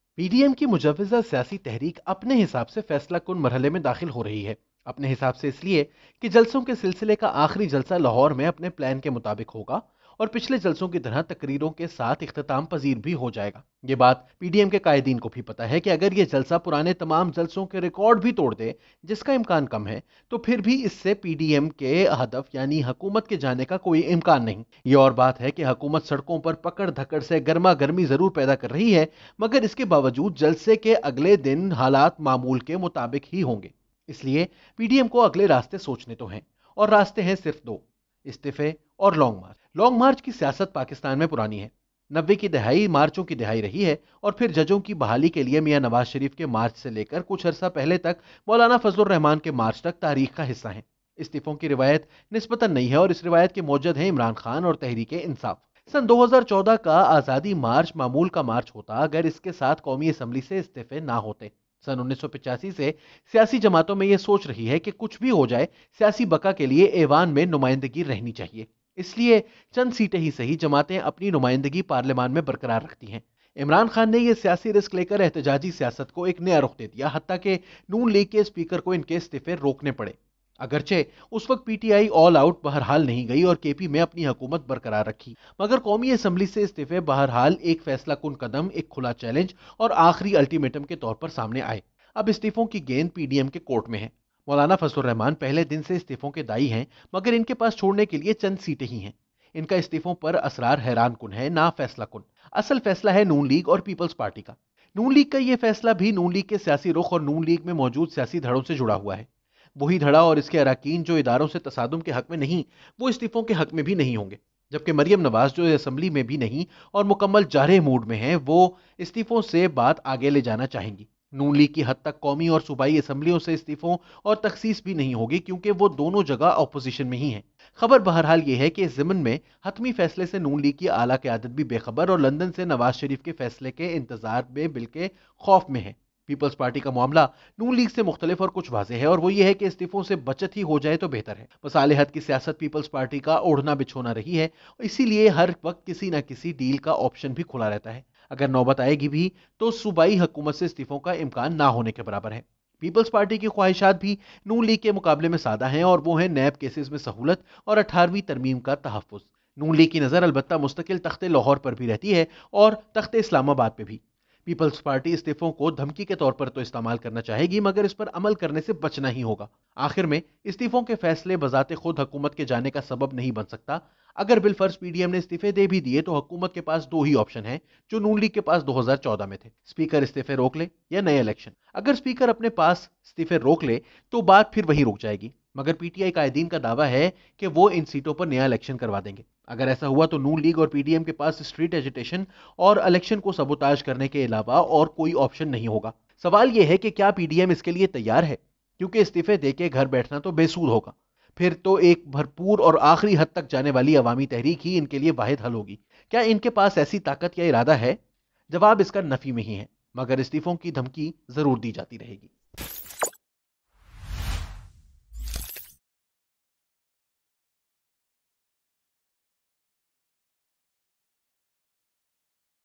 PDM की मुजव्वज़ा सियासी तहरीक अपने हिसाब से फैसला कुन मरहले में दाखिल हो रही है। अपने हिसाब से इसलिए कि जलसों के सिलसिले का आखिरी जलसा लाहौर में अपने प्लान के मुताबिक होगा और पिछले जलसों की तरह तकरीरों के साथ इख्तिताम पजीर भी हो जाएगा। ये बात पीडीएम के कायदीन को भी पता है कि अगर ये जलसा पुराने तमाम जलसों के रिकॉर्ड भी तोड़ दे, जिसका इम्कान कम है, तो फिर भी इससे पीडीएम के हदफ यानी हुकूमत के जाने का कोई इम्कान नहीं। ये और बात है कि हुकूमत सड़कों पर पकड़ धकड़ से गर्मा गर्मी जरूर पैदा कर रही है, मगर इसके बावजूद जलसे के अगले दिन हालात मामूल के मुताबिक ही होंगे। इसलिए पीडीएम को अगले रास्ते सोचने तो हैं, और रास्ते हैं सिर्फ दो: इस्तीफे और लॉन्ग मार्च। लॉन्ग मार्च की सियासत पाकिस्तान में पुरानी है। 90 की दहाई मार्चों की दहाई रही है, और फिर जजों की बहाली के लिए मियां नवाज शरीफ के मार्च से लेकर कुछ अरसा पहले तक मौलाना फजलुर रहमान के मार्च तक तारीख का हिस्सा है। इस्तीफों की रिवायत निस्बतन नई है, और इस रिवायत के मौजद हैं इमरान खान और तहरीक इंसाफ। सन 2014 का आजादी मार्च मामूल का मार्च होता अगर इसके साथ कौमी असम्बली से इस्तीफे ना होते। सन 1985 से सियासी जमातों में यह सोच रही है कि कुछ भी हो जाए, सियासी बका के लिए ऐवान में नुमाइंदगी रहनी चाहिए। इसलिए चंद सीटें ही सही जमातें अपनी नुमाइंदगी पार्लियामान में बरकरार रखती हैं। इमरान खान ने यह सियासी रिस्क लेकर एहतजाजी सियासत को एक नया रुख दे दिया, हत्ता के नून लीग के स्पीकर को इनके इस्तीफे रोकने पड़े। अगरचे उस वक्त पीटीआई ऑल आउट बहरहाल नहीं गई और केपी में अपनी हुकूमत बरकरार रखी, मगर कौमी असम्बली से इस्तीफे बहरहाल एक फैसला कुन कदम, एक खुला चैलेंज और आखिरी अल्टीमेटम के तौर पर सामने आए। अब इस्तीफों की गेंद पीडीएम के कोर्ट में है। मौलाना फजलुर रहमान पहले दिन से इस्तीफों के दाई हैं, मगर इनके पास छोड़ने के लिए चंद सीटें ही हैं। इनका इस्तीफों पर असरार हैरान कुन है, ना फैसला कुन। असल फैसला है नून लीग और पीपल्स पार्टी का। नून लीग का यह फैसला भी नून लीग के सियासी रुख और नून लीग में मौजूद सियासी धड़ों से जुड़ा हुआ है। वही धड़ा और इसके अराकीन जो इदारों से तसादुम के हक में नहीं, वो इस्तीफों के हक में भी नहीं होंगे। जबकि मरियम नवाज जो असेंबली में भी नहीं और मुकम्मल जारे मूड में हैं, वो इस्तीफों से बात आगे ले जाना चाहेंगी। नून लीग की हद तक कौमी और सूबाई असम्बलियों से इस्तीफों और तखसीस भी नहीं होगी, क्योंकि वो दोनों जगह अपोजिशन में ही हैं। खबर बहरहाल ये है कि इस ज़िमन में हतमी फैसले से नून लीग की आला क़यादत भी बेखबर और लंदन से नवाज शरीफ के फैसले के इंतजार में बिल्के खौफ में है। पीपल्स पार्टी का मामला नून लीग से मुख्तलिफ और कुछ वाज़ेह है, और वो ये है कि इस्तीफों से बचत ही हो जाए तो बेहतर है। मसालिहत की सियासत पीपल्स पार्टी का ओढ़ना बिछोना रही है, इसीलिए हर वक्त किसी न किसी डील का ऑप्शन भी खुला रहता है। अगर नौबत आएगी भी तो सूबाई हुकूमत से इस्तीफों का इम्कान ना होने के बराबर है। पीपल्स पार्टी की ख्वाहिशात भी नून लीग के मुकाबले में सादा हैं, और वो है नैब केसेस में सहूलत और 18वीं तरमीम का तहफ़्फ़ुज़। नून लीग की नज़र अलबत्ता मुस्तकिल तख्ते लाहौर पर भी रहती है और तख्ते इस्लामाबाद पे भी। पीपल्स पार्टी इस्तीफों को धमकी के तौर पर तो इस्तेमाल करना चाहेगी, मगर इस पर अमल करने से बचना ही होगा। आखिर में इस्तीफों के फैसले बजाते खुद हुकूमत के जाने का सबब नहीं बन सकता। अगर बिलफर्ज पीडीएम ने इस्तीफे दे भी दिए तो हुकूमत के पास दो ही ऑप्शन हैं, जो नून लीग के पास 2014 में थे: स्पीकर इस्तीफे रोक ले या नए इलेक्शन। अगर स्पीकर अपने पास इस्तीफे रोक ले तो बात फिर वहीं रुक जाएगी, मगर पीटीआई कायदीन का दावा है कि वो इन सीटों पर नया इलेक्शन करवा देंगे। अगर ऐसा हुआ तो नून लीग और पीडीएम के पास स्ट्रीट एजिटेशन और इलेक्शन को सबोताज करने के अलावा और कोई ऑप्शन नहीं होगा। सवाल यह है कि क्या पीडीएम इसके लिए तैयार है, क्योंकि इस्तीफे देके घर बैठना तो बेसूद होगा। फिर तो एक भरपूर और आखिरी हद तक जाने वाली अवामी तहरीक ही इनके लिए वाहिद हल होगी। क्या इनके पास ऐसी ताकत या इरादा है? जवाब इसका नफी में ही है, मगर इस्तीफों की धमकी जरूर दी जाती रहेगी।